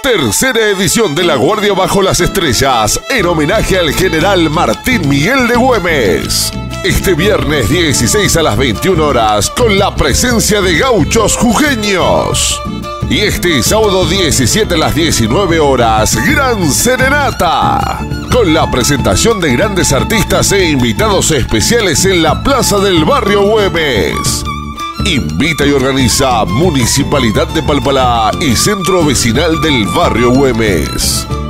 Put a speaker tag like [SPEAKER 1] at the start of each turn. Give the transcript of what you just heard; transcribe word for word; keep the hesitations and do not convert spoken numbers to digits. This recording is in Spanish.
[SPEAKER 1] Tercera edición de La Guardia Bajo las Estrellas, en homenaje al general Martín Miguel de Güemes. Este viernes dieciséis a las veintiuna horas, con la presencia de gauchos jujeños. Y este sábado diecisiete a las diecinueve horas, Gran Serenata, con la presentación de grandes artistas e invitados especiales en la Plaza del Barrio Güemes. Invita y organiza Municipalidad de Palpalá y Centro Vecinal del Barrio Güemes.